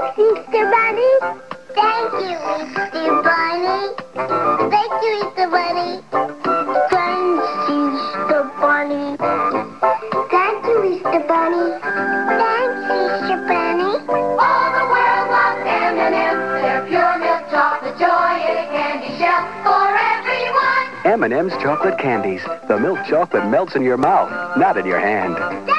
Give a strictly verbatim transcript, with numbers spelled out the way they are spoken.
Easter Bunny. Thank you, Easter Bunny. Thank you, Easter Bunny. Thanks, Easter Bunny. Thank you, Easter Bunny. Thanks, Easter Bunny. All the world loves M and M's. They're pure milk chocolate joy in a candy shell for everyone. M and M's chocolate candies. The milk chocolate melts in your mouth, not in your hand.